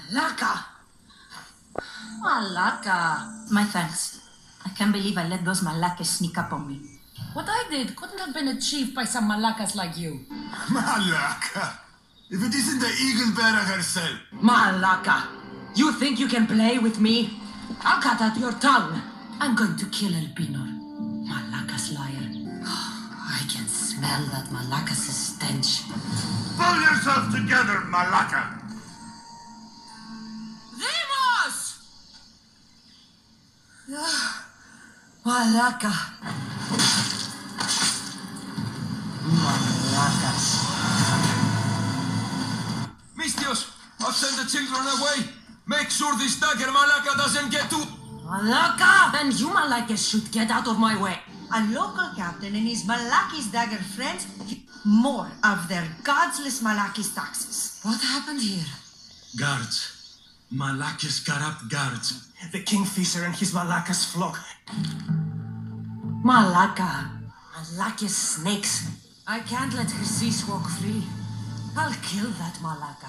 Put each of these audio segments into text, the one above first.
Malaka! Malaka! My thanks. I can't believe I let those Malakas sneak up on me. What I did couldn't have been achieved by some Malakas like you. Malaka! If it isn't the eagle bearer herself. Malaka! You think you can play with me? I'll cut out your tongue. I'm going to kill Elpinor. Malaka's liar. I can smell that Malaka's stench. Pull yourself together, Malaka! Demos! Malaka. Malakas. Mistios, I'll send the children away. Make sure this dagger Malaka doesn't get to... Malaka! Then you Malakas should get out of my way. A local captain and his Malakis dagger friends get more of their godless Malakis taxes. What happened here? Guards. Malakis corrupt guards. The Kingfisher and his Malakas flock. Malaka. Malakas snakes. I can't let Hersis walk free. I'll kill that Malaka.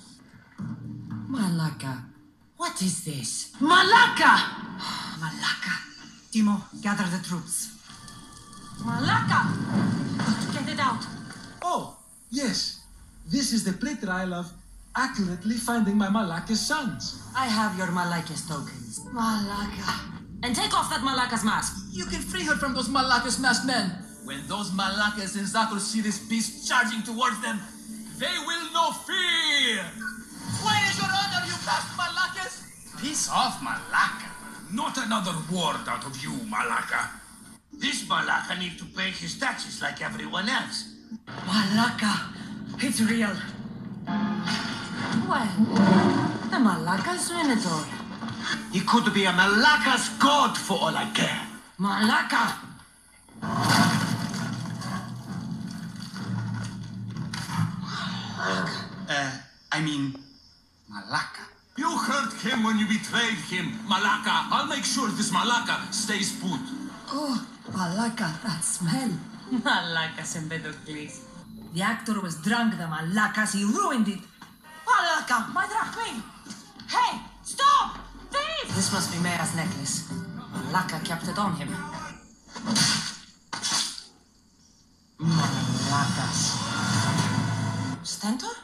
Malaka. What is this? Malaka! Malaka. Timo, gather the troops. Malaka! Get it out. Oh, yes. This is the play trial of accurately finding my Malakas sons. I have your Malakas tokens. Malaka. And take off that Malaka's mask. You can free her from those Malakas masked men. When those Malakas and Zator see this beast charging towards them, they will know fear! Where is your honor, you past Malakas? Piss off, Malaka. Not another word out of you, Malaka. This Malaka needs to pay his taxes like everyone else. Malaka. It's real. Well, the Malaka's Venator. He could be a Malaka's god for all I care. Malaka! Malaka. You hurt him when you betrayed him, Malaka. I'll make sure this Malaka stays put. Oh, Malaka, that smell. Malakas Empedocles. The actor was drunk, the Malakas, he ruined it. Malaka, my drachmin! Hey, stop! Thief! This must be Mea's necklace. Malaka kept it on him. Malakas. Stentor?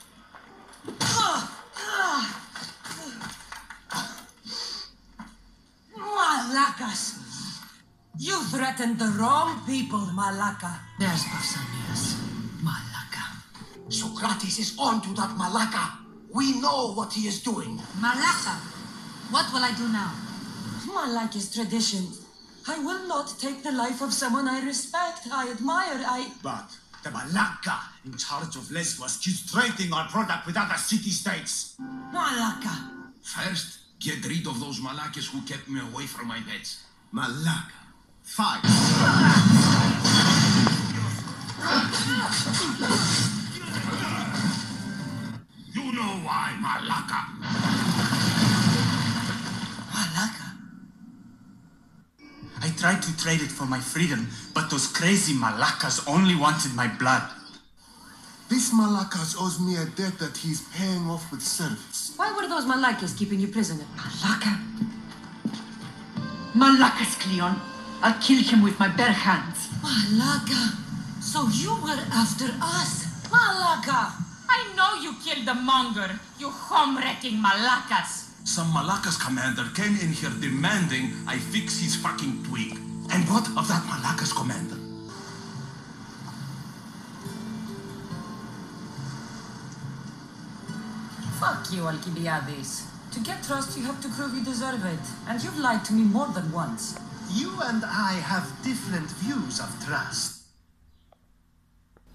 Malakas! You threatened the wrong people, Malaka. There's Pausanias. Malaka. Socrates is on to that Malaka. We know what he is doing. Malaka! What will I do now? Malaka's tradition. I will not take the life of someone I respect, I admire, But the Malaka in charge of Lesbos keeps trading our product with other city-states. Malaka! First, get rid of those Malakas who kept me away from my beds. Malaka. Fight. You know why, Malaka. Malaka? I tried to trade it for my freedom, but those crazy Malakas only wanted my blood. This Malakas owes me a debt that he's paying off with service. Why were those Malakas keeping you prisoner? Malaka. Malakas, Cleon. I'll kill him with my bare hands. Malaka! So you were after us? Malaka! I know you killed the monger, you home-wrecking Malakas. Some Malakas commander came in here demanding I fix his fucking twig. And what of that Malakas commander? Fuck you, Alcibiades. To get trust, you have to prove you deserve it. And you've lied to me more than once. You and I have different views of trust.